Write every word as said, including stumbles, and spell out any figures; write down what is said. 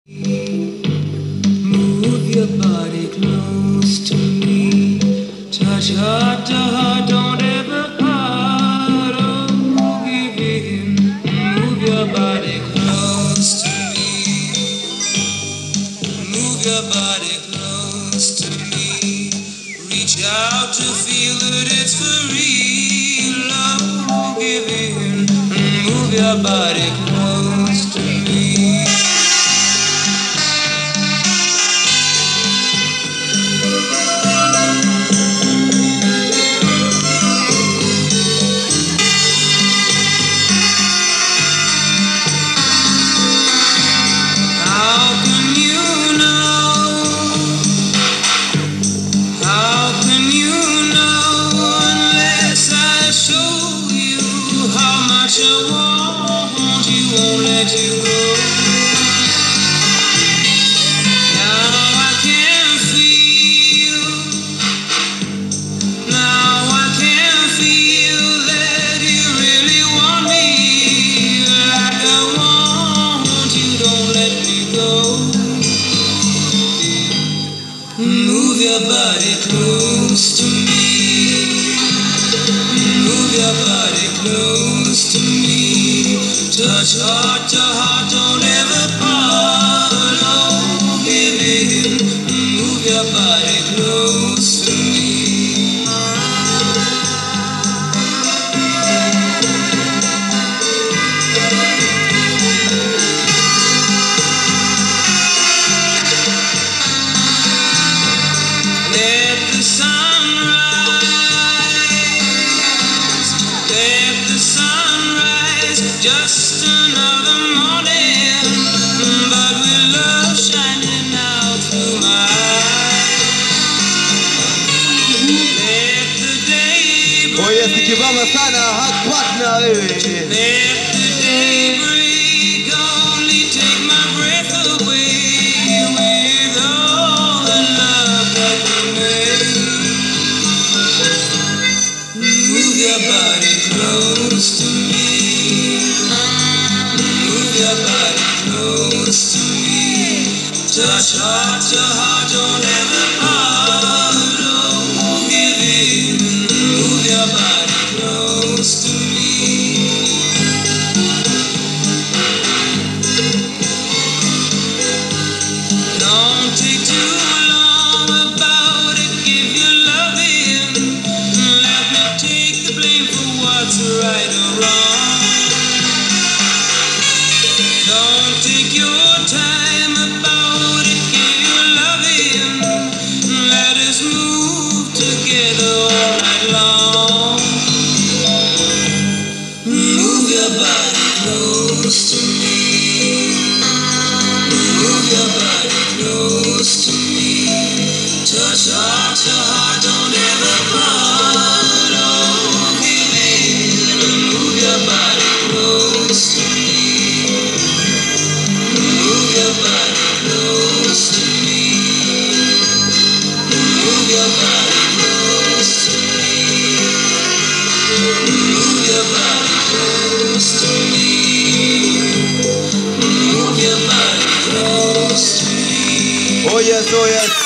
Move your body close to me. Touch heart to heart, don't ever part. Oh, give in. Move your body close to me. Move your body close to me. Reach out to feel that it's for real. Oh, give in. Move your body close to me. Move your body close to me. Move your body close to me. Touch heart to heart, don't ever part. Oh, give in. Move your body close to me. Let the sun rise, let the sun rise, just another morning, but with love shining out through my eyes. Let the day break, Oye, sikibama sana hot partner wewe. Let the day break, only take my breath away with all the love that we made. Move your body close to me. Move your body close to me. Touch heart to heart, don't ever part. Oh, give in. Move your body close to me. Don't take too long about it, give your love in. Let me take the blame for what's right or wrong. Don't take your time about it, give your love in. Let us move together all night long. Move your body close to me. Move your body close to me. Touch heart to heart, don't ever part. Oh, give in. Move your body close to me. Move your body close to me. Move your body close to me. Move your body close to me. Move your body close to me. Oh yes, oh yes.